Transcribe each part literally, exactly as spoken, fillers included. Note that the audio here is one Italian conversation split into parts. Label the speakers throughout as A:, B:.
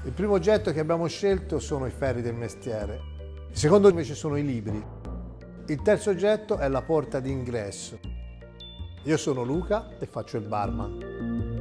A: Il primo oggetto che abbiamo scelto sono i ferri del mestiere. Il secondo invece sono i libri. Il terzo oggetto è la porta d'ingresso. Io sono Luca e faccio il barman.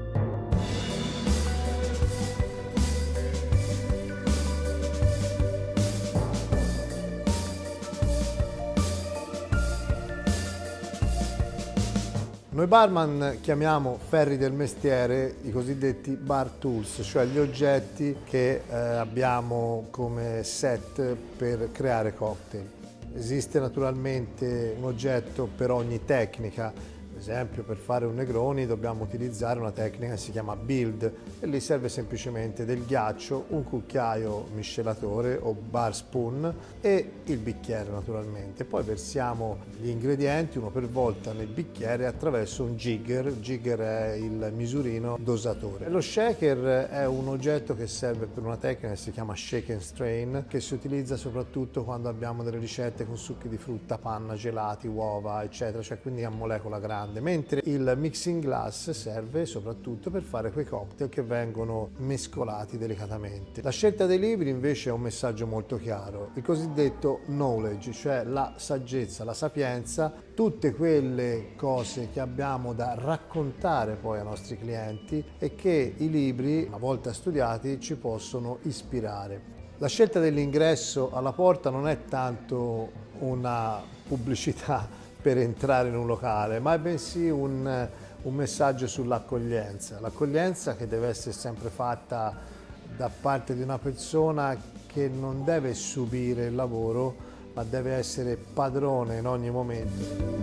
A: Noi barman chiamiamo ferri del mestiere i cosiddetti bar tools, cioè gli oggetti che eh, abbiamo come set per creare cocktail. Esiste naturalmente un oggetto per ogni tecnica. Ad esempio, per fare un Negroni dobbiamo utilizzare una tecnica che si chiama build e lì serve semplicemente del ghiaccio, un cucchiaio miscelatore o bar spoon e il bicchiere naturalmente. Poi versiamo gli ingredienti uno per volta nel bicchiere attraverso un jigger. Il jigger è il misurino dosatore. Lo shaker è un oggetto che serve per una tecnica che si chiama shake and strain, che si utilizza soprattutto quando abbiamo delle ricette con succhi di frutta, panna, gelati, uova, eccetera, cioè quindi a molecola grande. Mentre il mixing glass serve soprattutto per fare quei cocktail che vengono mescolati delicatamente. La scelta dei libri invece è un messaggio molto chiaro, il cosiddetto knowledge, cioè la saggezza, la sapienza, tutte quelle cose che abbiamo da raccontare poi ai nostri clienti e che i libri, una volta studiati, ci possono ispirare. La scelta dell'ingresso alla porta non è tanto una pubblicità per entrare in un locale, ma è bensì un, un messaggio sull'accoglienza. L'accoglienza che deve essere sempre fatta da parte di una persona che non deve subire il lavoro, ma deve essere padrone in ogni momento.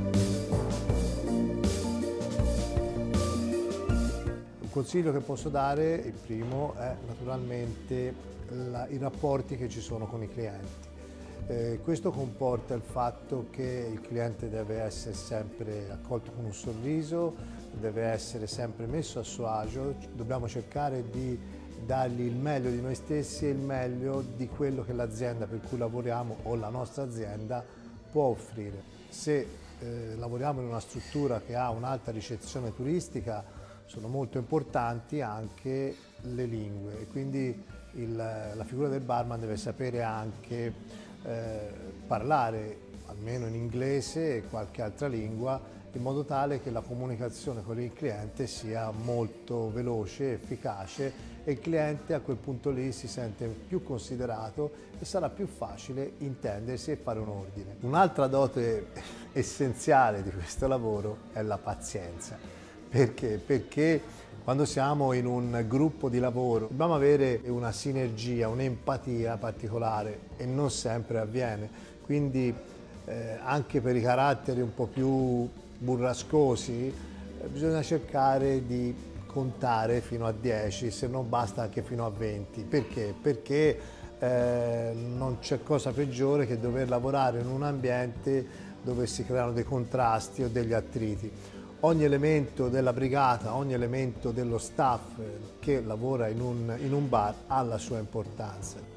A: Un consiglio che posso dare, il primo, è naturalmente la, i rapporti che ci sono con i clienti. Eh, questo comporta il fatto che il cliente deve essere sempre accolto con un sorriso, deve essere sempre messo a suo agio, dobbiamo cercare di dargli il meglio di noi stessi e il meglio di quello che l'azienda per cui lavoriamo o la nostra azienda può offrire. Se eh, lavoriamo in una struttura che ha un'alta ricezione turistica, sono molto importanti anche le lingue e quindi il, la figura del barman deve sapere anche Eh, parlare almeno in inglese e qualche altra lingua in modo tale che la comunicazione con il cliente sia molto veloce, efficace e il cliente a quel punto lì si sente più considerato e sarà più facile intendersi e fare un ordine. Un'altra dote essenziale di questo lavoro è la pazienza. Perché? Perché quando siamo in un gruppo di lavoro dobbiamo avere una sinergia, un'empatia particolare e non sempre avviene. Quindi eh, anche per i caratteri un po' più burrascosi eh, bisogna cercare di contare fino a dieci, se non basta anche fino a venti. Perché? Perché eh, non c'è cosa peggiore che dover lavorare in un ambiente dove si creano dei contrasti o degli attriti. Ogni elemento della brigata, ogni elemento dello staff che lavora in un, in un bar ha la sua importanza.